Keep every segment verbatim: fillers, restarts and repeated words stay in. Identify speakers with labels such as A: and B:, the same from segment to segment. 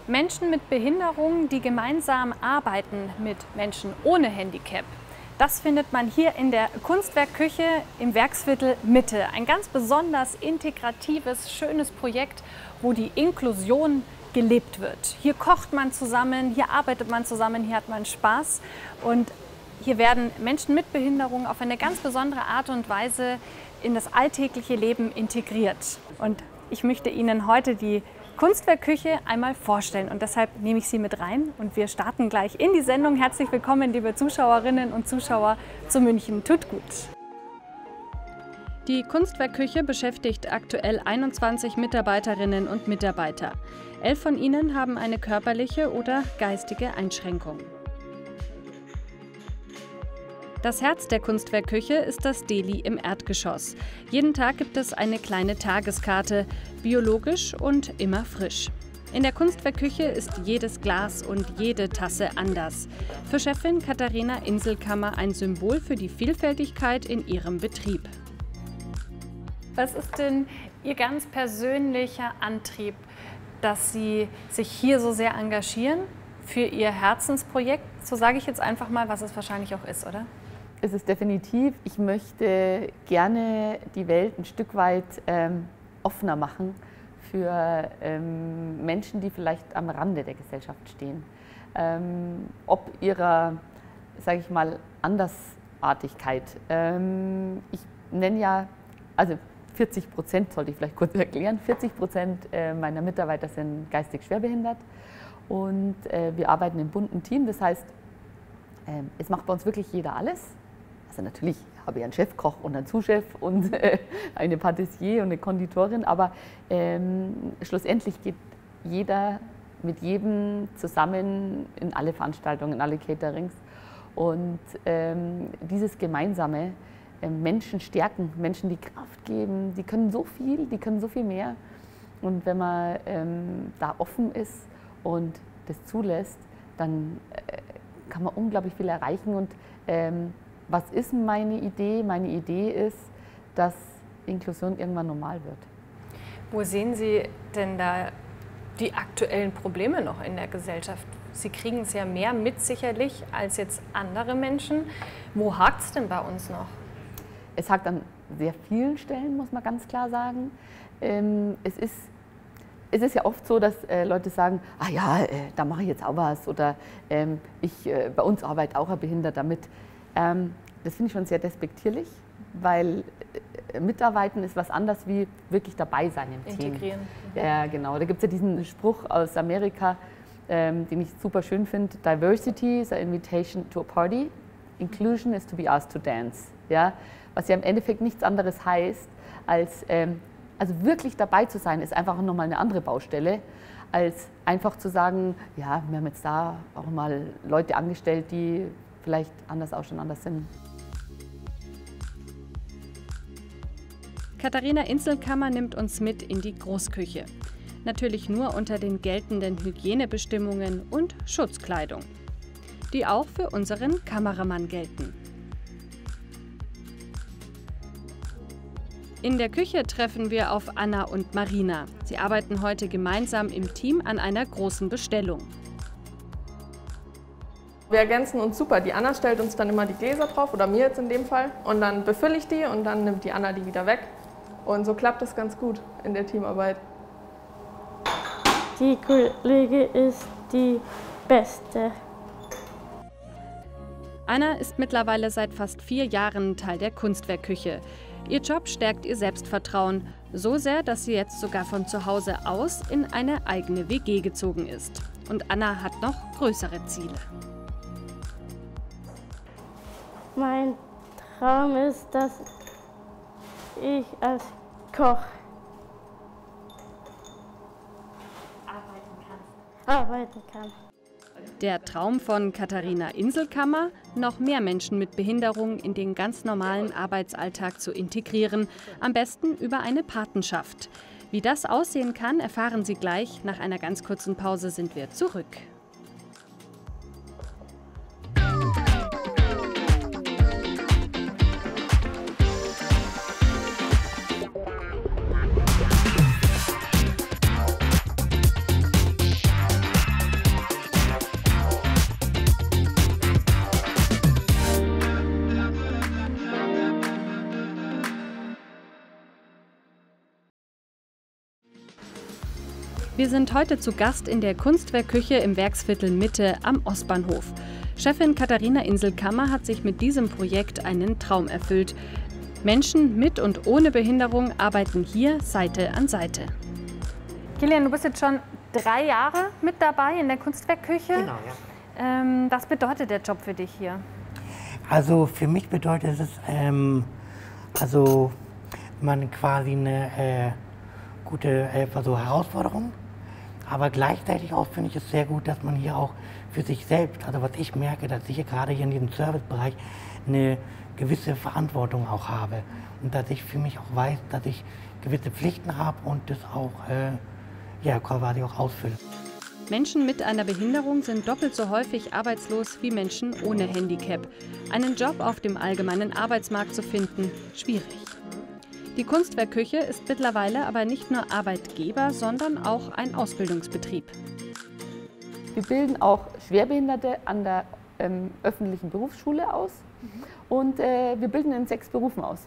A: Menschen mit Behinderung, die gemeinsam arbeiten mit Menschen ohne Handicap. Das findet man hier in der Kunstwerkküche im Werksviertel Mitte. Ein ganz besonders integratives, schönes Projekt, wo die Inklusion gelebt wird. Hier kocht man zusammen, hier arbeitet man zusammen, hier hat man Spaß. Und hier werden Menschen mit Behinderung auf eine ganz besondere Art und Weise in das alltägliche Leben integriert. Und ich möchte Ihnen heute die Kunstwerkküche einmal vorstellen und deshalb nehme ich Sie mit rein und wir starten gleich in die Sendung. Herzlich willkommen, liebe Zuschauerinnen und Zuschauer zu München tut gut. Die Kunstwerkküche beschäftigt aktuell einundzwanzig Mitarbeiterinnen und Mitarbeiter. Elf von ihnen haben eine körperliche oder geistige Einschränkung. Das Herz der Kunstwerkküche ist das Deli im Erdgeschoss. Jeden Tag gibt es eine kleine Tageskarte, biologisch und immer frisch. In der Kunstwerkküche ist jedes Glas und jede Tasse anders. Für Chefin Katharina Inselkammer ein Symbol für die Vielfältigkeit in ihrem Betrieb. Was ist denn Ihr ganz persönlicher Antrieb, dass Sie sich hier so sehr engagieren für Ihr Herzensprojekt? So sage ich jetzt einfach mal, was es wahrscheinlich auch ist, oder?
B: Es ist definitiv, ich möchte gerne die Welt ein Stück weit ähm, offener machen für ähm, Menschen, die vielleicht am Rande der Gesellschaft stehen. Ähm, ob ihrer, sage ich mal, Andersartigkeit. Ähm, ich nenne ja, also vierzig Prozent, sollte ich vielleicht kurz erklären, vierzig Prozent meiner Mitarbeiter sind geistig schwerbehindert und äh, wir arbeiten im bunten Team, das heißt, äh, es macht bei uns wirklich jeder alles. Also natürlich habe ich einen Chefkoch und einen Zuschef und äh, eine Patissier und eine Konditorin, aber ähm, schlussendlich geht jeder mit jedem zusammen in alle Veranstaltungen, in alle Caterings. Und ähm, dieses Gemeinsame, äh, Menschen stärken, Menschen die Kraft geben, die können so viel, die können so viel mehr. Und wenn man ähm, da offen ist und das zulässt, dann äh, kann man unglaublich viel erreichen. Und ähm, was ist meine Idee? Meine Idee ist, dass Inklusion irgendwann normal wird.
A: Wo sehen Sie denn da die aktuellen Probleme noch in der Gesellschaft? Sie kriegen es ja mehr mit sicherlich als jetzt andere Menschen. Wo hakt es denn bei uns noch?
B: Es hakt an sehr vielen Stellen, muss man ganz klar sagen. Ähm, es ist Es ist ja oft so, dass äh, Leute sagen, ah ja, äh, da mache ich jetzt auch was oder ähm, ich, äh, bei uns arbeitet auch ein Behinderter mit. Ähm, das finde ich schon sehr despektierlich, weil äh, Mitarbeiten ist was anderes wie wirklich dabei sein im Team.
A: Integrieren.
B: Ja, genau. Da gibt es ja diesen Spruch aus Amerika, ähm, den ich super schön finde. Diversity is an invitation to a party. Inclusion is to be asked to dance. Ja? Was ja im Endeffekt nichts anderes heißt, als ähm, also wirklich dabei zu sein, ist einfach nochmal eine andere Baustelle, als einfach zu sagen, ja, wir haben jetzt da auch mal Leute angestellt, die vielleicht anders ausschauen, anders sind.
A: Katharina Inselkammer nimmt uns mit in die Großküche. Natürlich nur unter den geltenden Hygienebestimmungen und Schutzkleidung, die auch für unseren Kameramann gelten. In der Küche treffen wir auf Anna und Marina. Sie arbeiten heute gemeinsam im Team an einer großen Bestellung.
C: Wir ergänzen uns super. Die Anna stellt uns dann immer die Gläser drauf, oder mir jetzt in dem Fall. Und dann befülle ich die und dann nimmt die Anna die wieder weg. Und so klappt das ganz gut in der Teamarbeit.
D: Die Kollegin ist die Beste.
A: Anna ist mittlerweile seit fast vier Jahren Teil der Kunstwerkküche. Ihr Job stärkt ihr Selbstvertrauen, so sehr, dass sie jetzt sogar von zu Hause aus in eine eigene W G gezogen ist. Und Anna hat noch größere Ziele.
D: Mein Traum ist, dass ich als Koch arbeiten kann. Arbeiten kann.
A: Der Traum von Katharina Inselkammer, noch mehr Menschen mit Behinderung in den ganz normalen Arbeitsalltag zu integrieren, am besten über eine Patenschaft. Wie das aussehen kann, erfahren Sie gleich. Nach einer ganz kurzen Pause sind wir zurück. Wir sind heute zu Gast in der Kunstwerkküche im Werksviertel Mitte am Ostbahnhof. Chefin Katharina Inselkammer hat sich mit diesem Projekt einen Traum erfüllt. Menschen mit und ohne Behinderung arbeiten hier Seite an Seite. Kilian, du bist jetzt schon drei Jahre mit dabei in der Kunstwerkküche.
E: Genau, ja.
A: Ähm, was bedeutet der Job für dich hier?
E: Also für mich bedeutet es, ähm, also man quasi eine äh, gute äh, so Herausforderung, aber gleichzeitig auch finde ich es sehr gut, dass man hier auch für sich selbst, also was ich merke, dass ich hier gerade hier in diesem Servicebereich eine gewisse Verantwortung auch habe und dass ich für mich auch weiß, dass ich gewisse Pflichten habe und das auch äh, ja, quasi auch ausfülle.
A: Menschen mit einer Behinderung sind doppelt so häufig arbeitslos wie Menschen ohne Handicap. Einen Job auf dem allgemeinen Arbeitsmarkt zu finden, schwierig. Die Kunstwerkküche ist mittlerweile aber nicht nur Arbeitgeber, sondern auch ein Ausbildungsbetrieb.
B: Wir bilden auch Schwerbehinderte an der ähm, öffentlichen Berufsschule aus und äh, wir bilden in sechs Berufen aus.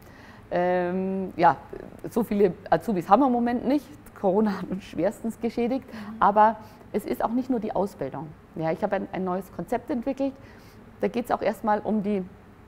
B: Ähm, ja, so viele Azubis haben wir im Moment nicht. Corona hat uns schwerstens geschädigt, aber es ist auch nicht nur die Ausbildung. Ja, ich habe ein, ein neues Konzept entwickelt. Da geht es auch erstmal um die,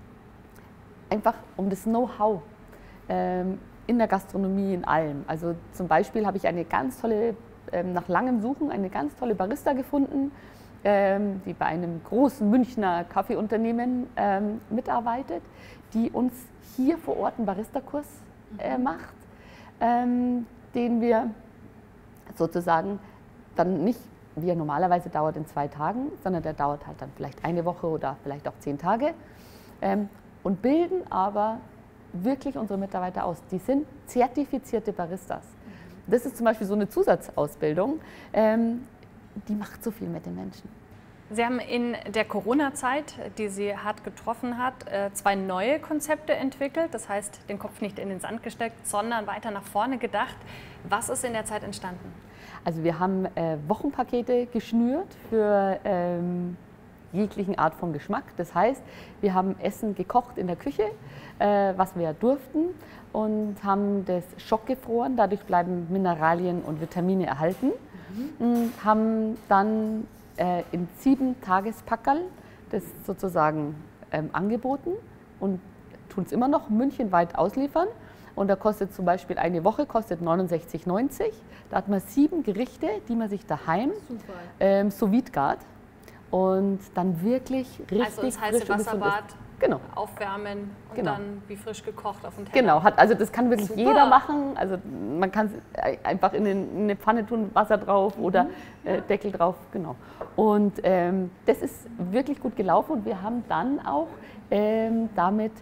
B: einfach um das Know-how ähm, in der Gastronomie, in allem. Also zum Beispiel habe ich eine ganz tolle, ähm, nach langem Suchen, eine ganz tolle Barista gefunden, ähm, die bei einem großen Münchner Kaffeeunternehmen ähm, mitarbeitet, die uns hier vor Ort einen Barista-Kurs äh, macht, ähm, den wir sozusagen dann nicht, wie er normalerweise dauert, in zwei Tagen, sondern der dauert halt dann vielleicht eine Woche oder vielleicht auch zehn Tage ähm, und bilden aber wirklich unsere Mitarbeiter aus. Die sind zertifizierte Baristas. Das ist zum Beispiel so eine Zusatzausbildung, ähm, die macht so viel mit den Menschen.
A: Sie haben in der Corona-Zeit, die Sie hart getroffen hat, zwei neue Konzepte entwickelt. Das heißt, den Kopf nicht in den Sand gesteckt, sondern weiter nach vorne gedacht. Was ist in der Zeit entstanden?
B: Also wir haben äh, Wochenpakete geschnürt für ähm, jeglichen Art von Geschmack. Das heißt, wir haben Essen gekocht in der Küche, äh, was wir durften, und haben das schockgefroren. Dadurch bleiben Mineralien und Vitamine erhalten. Mhm. Und haben dann äh, in sieben Tagespackerl das sozusagen ähm, angeboten und tun es immer noch münchenweit ausliefern. Und da kostet zum Beispiel eine Woche kostet neunundsechzig neunzig. Da hat man sieben Gerichte, die man sich daheim ähm, sous vide gart und dann wirklich richtig
A: also ins heiße Wasserbad
B: genau.
A: aufwärmen und
B: genau.
A: dann wie frisch gekocht auf den Teller.
B: Genau, hat, also das kann wirklich
A: Super.
B: Jeder machen. Also man kann es einfach in eine Pfanne tun, Wasser drauf oder äh, Deckel drauf. Genau. Und ähm, das ist wirklich gut gelaufen und wir haben dann auch ähm, damit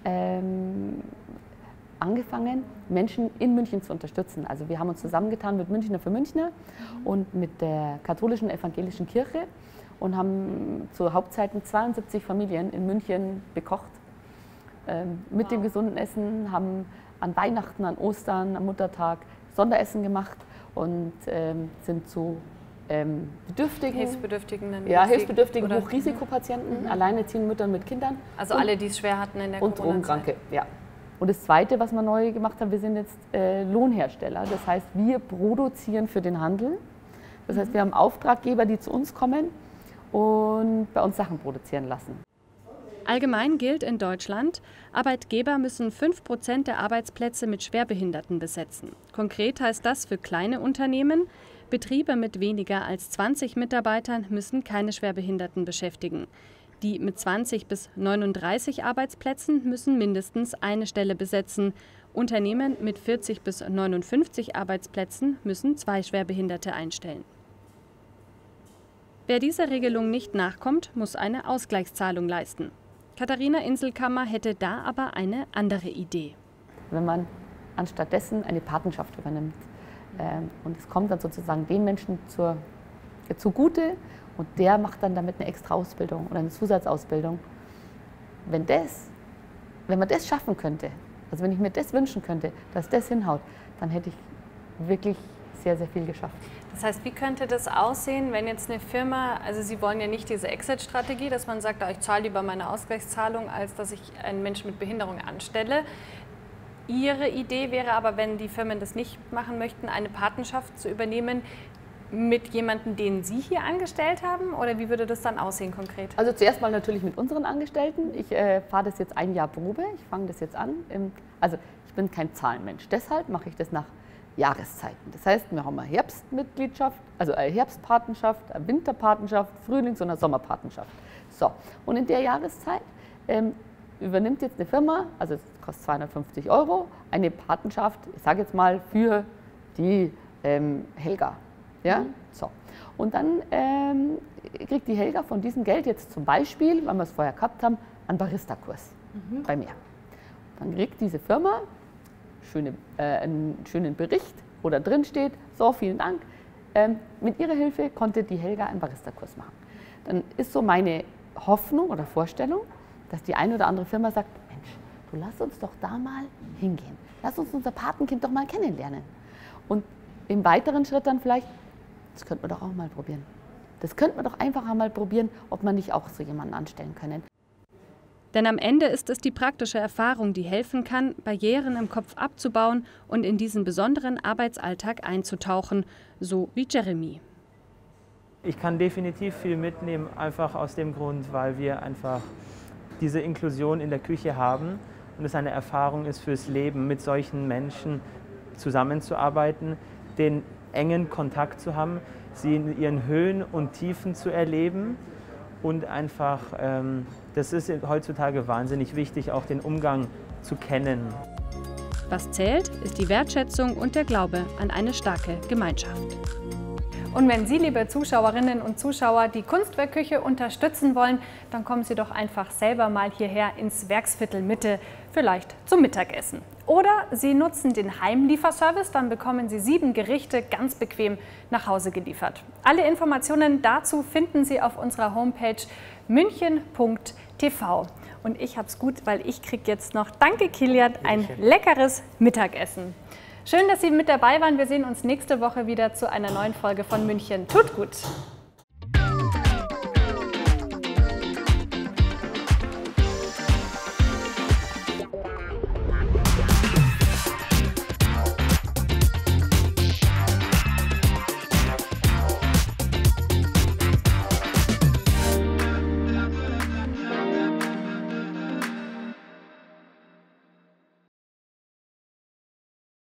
B: ähm, angefangen, Menschen in München zu unterstützen. Also wir haben uns zusammengetan mit Münchner für Münchner und mit der katholischen evangelischen Kirche und haben zu Hauptzeiten zweiundsiebzig Familien in München bekocht. Ähm, mit wow. dem gesunden Essen, haben an Weihnachten, an Ostern, am Muttertag Sonderessen gemacht und ähm, sind zu ähm, bedürftigen,
A: Hilfsbedürftigen,
B: ja, Hilfsbedürftigen Hochrisikopatienten, mhm. alleinerziehenden Müttern mit Kindern.
A: Also
B: und,
A: alle, die es schwer hatten in der
B: und Drogenkranke, ja. Und das Zweite, was wir neu gemacht haben, wir sind jetzt äh, Lohnhersteller. Das heißt, wir produzieren für den Handel. Das heißt, wir haben Auftraggeber, die zu uns kommen und bei uns Sachen produzieren lassen.
A: Allgemein gilt in Deutschland, Arbeitgeber müssen fünf Prozent der Arbeitsplätze mit Schwerbehinderten besetzen. Konkret heißt das für kleine Unternehmen, Betriebe mit weniger als zwanzig Mitarbeitern müssen keine Schwerbehinderten beschäftigen. Die mit zwanzig bis neununddreißig Arbeitsplätzen müssen mindestens eine Stelle besetzen. Unternehmen mit vierzig bis neunundfünfzig Arbeitsplätzen müssen zwei Schwerbehinderte einstellen. Wer dieser Regelung nicht nachkommt, muss eine Ausgleichszahlung leisten. Katharina Inselkammer hätte da aber eine andere Idee.
B: Wenn man anstattdessen eine Patenschaft übernimmt ähm, und es kommt dann sozusagen den Menschen zur, äh, zugute, und der macht dann damit eine extra Ausbildung oder eine Zusatzausbildung. Wenn, das, wenn man das schaffen könnte, also wenn ich mir das wünschen könnte, dass das hinhaut, dann hätte ich wirklich sehr, sehr viel geschafft.
A: Das heißt, wie könnte das aussehen, wenn jetzt eine Firma, also Sie wollen ja nicht diese Exit-Strategie, dass man sagt, ich zahle lieber meine Ausgleichszahlung, als dass ich einen Menschen mit Behinderung anstelle. Ihre Idee wäre aber, wenn die Firmen das nicht machen möchten, eine Patenschaft zu übernehmen mit jemandem, den Sie hier angestellt haben? Oder wie würde das dann aussehen konkret?
B: Also zuerst mal natürlich mit unseren Angestellten. Ich äh, fahre das jetzt ein Jahr Probe. Ich fange das jetzt an. Im, also ich bin kein Zahlenmensch. Deshalb mache ich das nach Jahreszeiten. Das heißt, wir haben eine Herbstmitgliedschaft, also eine Herbstpatenschaft, eine Winterpatenschaft, Frühlings- und eine Sommerpatenschaft. So, und in der Jahreszeit ähm, übernimmt jetzt eine Firma, also es kostet zweihundertfünfzig Euro, eine Patenschaft, ich sage jetzt mal für die ähm, Helga. Ja? Mhm. So. Und dann ähm, kriegt die Helga von diesem Geld jetzt zum Beispiel, weil wir es vorher gehabt haben, einen Barista-Kurs mhm. bei mir. Dann kriegt diese Firma schöne, äh, einen schönen Bericht, wo da drin steht, so, vielen Dank, ähm, mit Ihrer Hilfe konnte die Helga einen Barista-Kurs machen. Dann ist so meine Hoffnung oder Vorstellung, dass die eine oder andere Firma sagt, Mensch, du lass uns doch da mal hingehen. Lass uns unser Patenkind doch mal kennenlernen. Und im weiteren Schritt dann vielleicht, das könnten wir doch auch mal probieren. Das könnten wir doch einfach mal probieren, ob wir nicht auch so jemanden anstellen können.
A: Denn am Ende ist es die praktische Erfahrung, die helfen kann, Barrieren im Kopf abzubauen und in diesen besonderen Arbeitsalltag einzutauchen, so wie Jeremy.
F: Ich kann definitiv viel mitnehmen, einfach aus dem Grund, weil wir einfach diese Inklusion in der Küche haben und es eine Erfahrung ist fürs Leben, mit solchen Menschen zusammenzuarbeiten, den engen Kontakt zu haben, sie in ihren Höhen und Tiefen zu erleben und einfach, ähm, das ist heutzutage wahnsinnig wichtig, auch den Umgang zu kennen.
A: Was zählt, ist die Wertschätzung und der Glaube an eine starke Gemeinschaft. Und wenn Sie, liebe Zuschauerinnen und Zuschauer, die Kunstwerkküche unterstützen wollen, dann kommen Sie doch einfach selber mal hierher ins Werksviertel Mitte, vielleicht zum Mittagessen. Oder Sie nutzen den Heimlieferservice, dann bekommen Sie sieben Gerichte ganz bequem nach Hause geliefert. Alle Informationen dazu finden Sie auf unserer Homepage münchen punkt t v. Und ich hab's gut, weil ich kriege jetzt noch, danke Kilian, ein leckeres Mittagessen. Schön, dass Sie mit dabei waren. Wir sehen uns nächste Woche wieder zu einer neuen Folge von München. Tut gut!